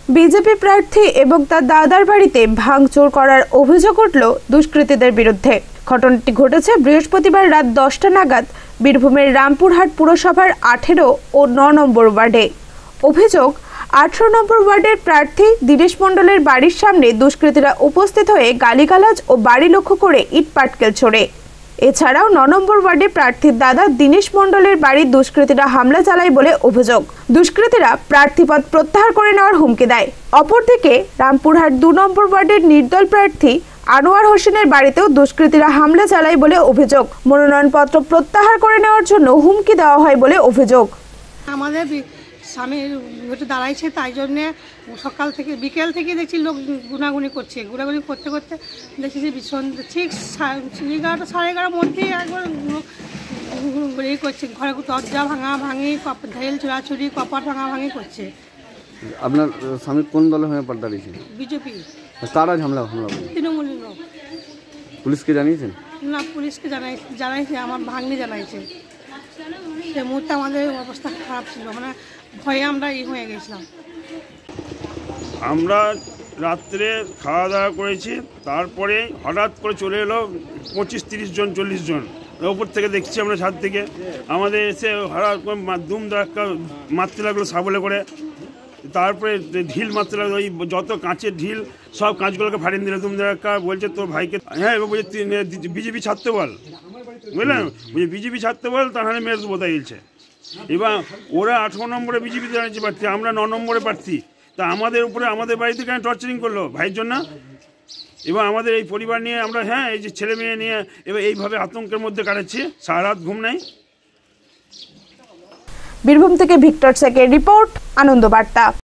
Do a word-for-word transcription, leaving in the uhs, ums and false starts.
BJP প্রার্থী এবং তার দাদার বাড়িতে ভাঙচুর করার অভিযোগ উঠল দুষ্কৃতীদের বিরুদ্ধে। ঘটনাটি ঘটেছে বৃহস্পতিবার রাত দশটা নাগাদ বীরভূমের রামপুরহাট পুরসভার আঠেরো ও ন নম্বর ওয়ার্ডে। অভিযোগ, আঠারো নম্বর ওয়ার্ডের প্রার্থী দীনেশ মণ্ডলের বাড়ির সামনে দুষ্কৃতীরা উপস্থিত হয়ে গালিগালাজ ও বাড়ি লক্ষ্য করে ইট পাটকেল ছোড়ে। এছাড়াও ন নম্বর ওয়ার্ডে প্রার্থীর দাদা দীনেশ মণ্ডলের বাড়ির দুষ্কৃতীরা হামলা চালায় বলে অভিযোগ। দুষ্কৃতীরা প্রার্থীপদ প্রত্যাহার করে নেওয়ার হুমকি দেয়। অপরদিকে রামপুরহাট দু নম্বর ওয়ার্ডের নির্দল প্রার্থী আনোয়ার হোসেনের বাড়িতেও দুষ্কৃতীরা হামলা চালায় বলে অভিযোগ। মনোনয়নপত্র প্রত্যাহার করে নেওয়ার জন্য হুমকি দেওয়া হয় বলে অভিযোগ। আমাদের স্বামী একটু দাঁড়াইছে, তাই জন্যে সকাল থেকে বিকেল থেকে দেখছি লোক গুনাগুনি করছে। গুনাগুনি করতে করতে দেখছি যে ঠিক এগারোটা সাড়ে এগারোটার মধ্যেই একবার ইয়ে করছে, ঘরে দরজা ভাঙা ভাঙি, ঢেল চোরাচুরি, কপাট ভাঙা ভাঙি করছে। আপনার স্বামী কোন দলের হয়ে পাল্টা দিয়েছে? বিজেপি। তারা ঝামেলা হামলা তৃণমূলের লোক। পুলিশকে জানিয়েছেন? না, পুলিশকে জানাই জানাইছে আমার ভাগ্নি জানাইছে। সে মুহূর্তে আমাদের অবস্থা খারাপ ছিল, মানে ভয়ে আমরা ই হয়ে গেছিলাম। আমরা রাত্রে খাওয়া দাওয়া করেছি, তারপরে হঠাৎ করে চলে এলো পঁচিশ তিরিশ জন চল্লিশ জন। ওপর থেকে দেখছি আমরা ছাদ থেকে, আমাদের এসে হঠাৎ করে দুম ধাক্কা মারতে লাগলো সাবলে করে। তারপরে ঢিল মারতে লাগলো, ওই যত কাঁচের ঢিল সব কাঁচগুলোকে ফাটিয়ে দিল দুম ধাক্কা। বলছে তোর ভাইকে, হ্যাঁ এবার বলছে বিজেপি ছাড়তে বল, বুঝলেন, বলছে বিজেপি ছাড়তে বল, তাহলে মেরে দেবো তাই বলছে। এবার ওরা আঠারো নম্বরে বিজেপি জানিয়েছে প্রার্থী, আমরা ন নম্বরে প্রার্থী, তা আমাদের উপরে আমাদের বাড়িতে কেন টর্চারিং করলো ভাইয়ের জন্য। এবার আমাদের এই পরিবার নিয়ে আমরা, হ্যাঁ এই যে ছেলে মেয়ে নিয়ে এবার এইভাবে আতঙ্কের মধ্যে কাটাচ্ছি, সারা রাত ঘুম নাই। বীরভূম থেকে ভিক্টর সেকের রিপোর্ট, আনন্দ বার্তা।